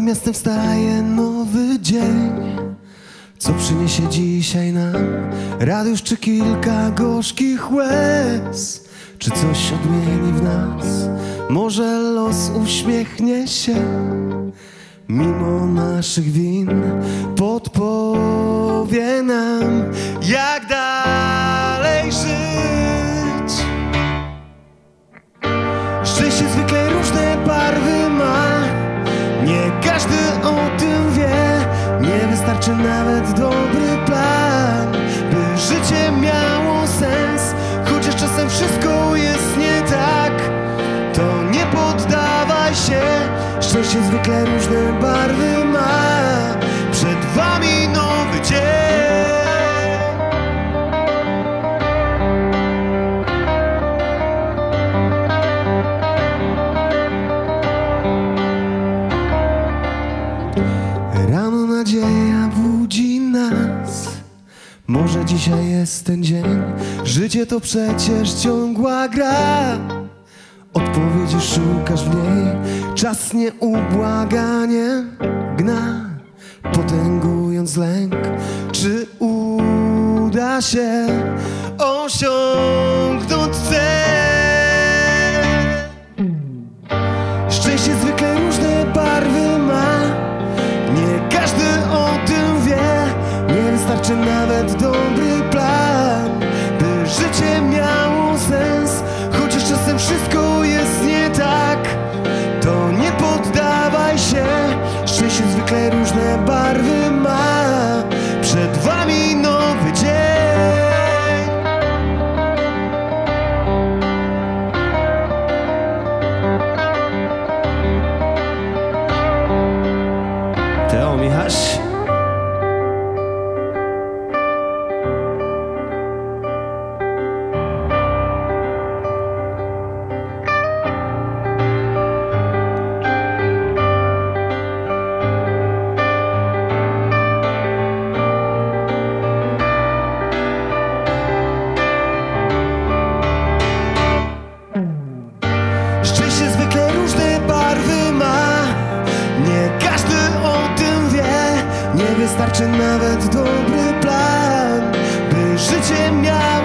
miastem wstaje nowy dzień. Co przyniesie dzisiaj nam radość czy kilka gorzkich łez? Czy coś odmieni w nas? Może los uśmiechnie się mimo naszych win, podpowie nam, jak dalej żyć. Szczęście zwykle różne barwy ma, nie każdy o tym wie. Nie wystarczy nawet dobry plan, by życie miało sens. Chociaż czasem wszystko jest nie tak, to nie poddawaj się. Szczęście zwykle różne barwy ma, przed wami nowy dzień. Rano nadzieja budzi nas, może dzisiaj jest ten dzień. Życie to przecież ciągła gra, odpowiedzi szukasz w niej. Czas nieubłaganie gna, potęgując lęk. Czy uda się osiągnąć cel? Szczęście zwykle różne barwy ma, nie każdy o tym wie. Nie wystarczy nawet dobry plan, by życie miało sens. Chociaż czasem wszystko jest nie tak, to nie poddawaj się. Szczęście zwykle różne barwy ma, przed wami nowy dzień. Teo Michaś. Szczęście zwykle różne barwy ma, nie każdy o tym wie. Nie wystarczy nawet dobry plan, by życie miało